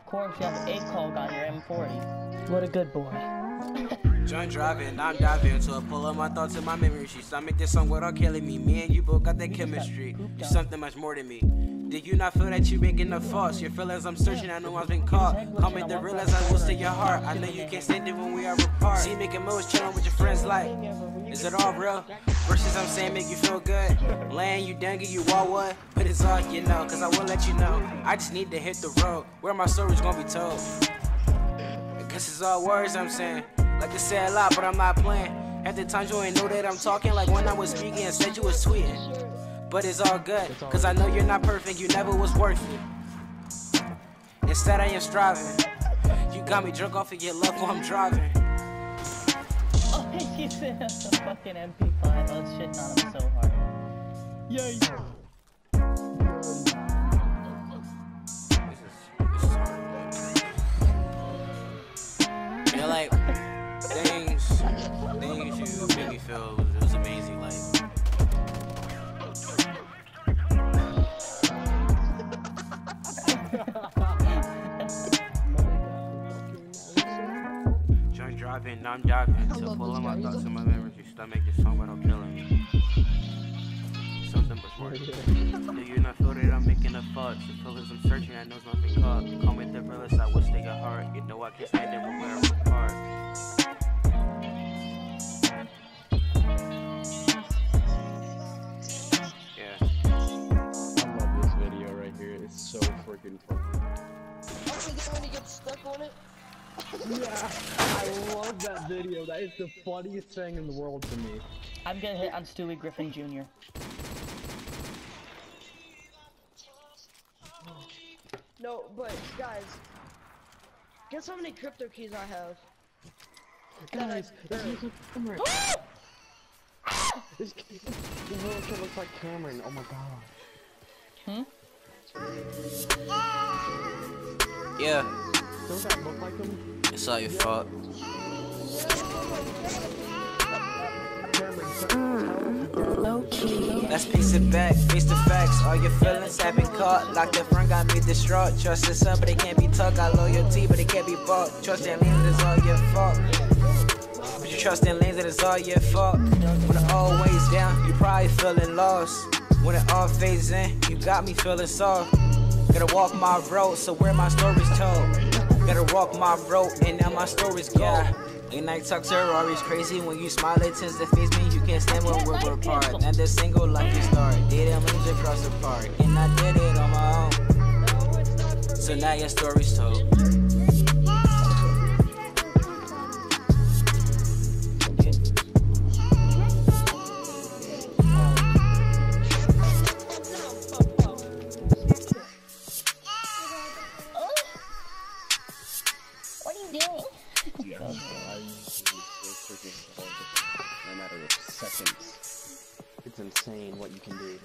course, you have 8 Cog on your M40. What a good boy. Joint driving, I'm diving to a pull up my thoughts and my memory sheets. I make this song without killing me. Me and you both got that chemistry. You're something much more than me. Did you not feel that you making the false? Your feelings I'm searching, I know I've been caught. Call me to realize I will steal your heart. I know you can't stand it when we are apart. See, making moves, chilling with your friends like, is it all real? Verses I'm saying make you feel good. Laying you down, give you all what? But it's all you know, cause I will let you know. I just need to hit the road, where my story's gonna be told. Cause it's all words I'm saying. Like I said a lot, but I'm not playing. At the times you ain't know that I'm talking. Like when I was speaking and said you was tweeting. But it's all good, cause I know you're not perfect. You never was worth it. Instead I am striving. You got me drunk off of your love while I'm driving. Oh, you said the fucking MP5. I was shitting on him so hard. Yay! You're like, things you made me feel, it was amazing, like. Joint driving, now I'm diving to pull on my thoughts and my memories. You still make this song without killing me. Something but more. Do you not feel that I'm making a fuss? The feelings I'm searching, I know it's nothing caught. Call me the realest, I wish they got hard. You know I can't stand it when we're apart. So freaking funny. When he gets stuck on it? Yeah, I love that video. That is the funniest thing in the world to me. I'm gonna hit on Stewie Griffin Jr. No, but guys, guess how many crypto keys I have? Guys, this looks like Cameron. This really looks like Cameron. Oh my god. Yeah. Don't that look like him? It's all your fault. Low key. Let's piece it back, face the facts. All your feelings have been caught. Locked up front, got me distraught. Trust in some, but it can't be taught. Got loyalty, but it can't be bought. Trust in lanes, it's all your fault. But you trust in lanes, that it's all your fault. When it all weighs down, you probably feeling lost. When it all fades in, you got me feeling soft. Gotta walk my road, so where my story's told. Gotta walk my road, and now my story's gone. Late night talk to her, always crazy. When you smile, it tends to face me. You can't stand when we're apart. Then the single life you start. Dating lanes across the park, and I did it on my own. So now your story's told. In a matter of seconds. It's insane what you can do.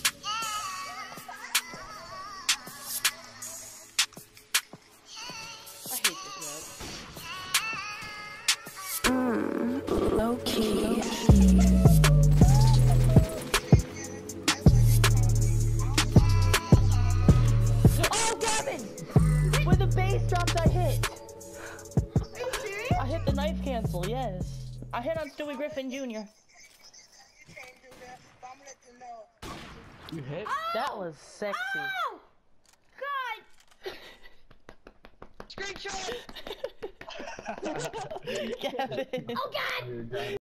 I hate this map. Low key. Oh, Gavin! When the bass drops, I hit. Are you serious? I hit the knife cancel, yes. I hit on Stewie Griffin Jr. You hit? That was sexy. Oh! God! Screenshot! Gavin. Oh God!